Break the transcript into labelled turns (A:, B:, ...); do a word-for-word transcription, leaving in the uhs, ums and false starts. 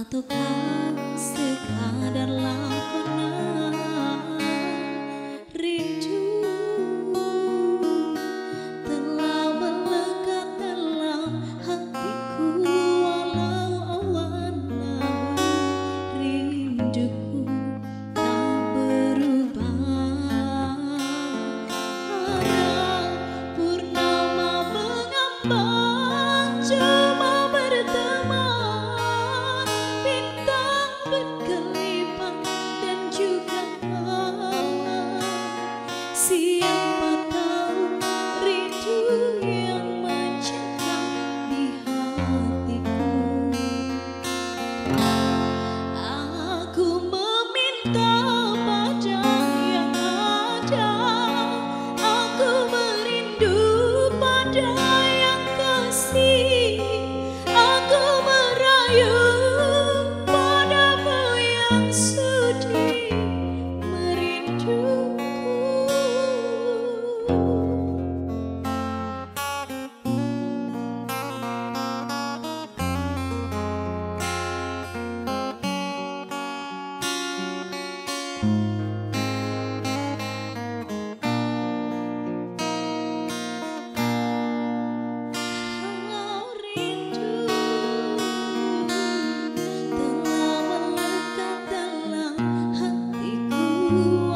A: ataukah sekadar lakonan rindu telah melekat dalam hatiku walau awan lalu rinduku tak berubah. Harap purnama mengambang cuma berteman, bintang berkelipat dan juga awan. Siapa tahu rindu yang mencekam di hatiku. Aku meminta pada yang ada, aku merindu pada yang kasih, aku merayu padamu yang sudi merinduku. Kalau rindu telah melekat dalam hatiku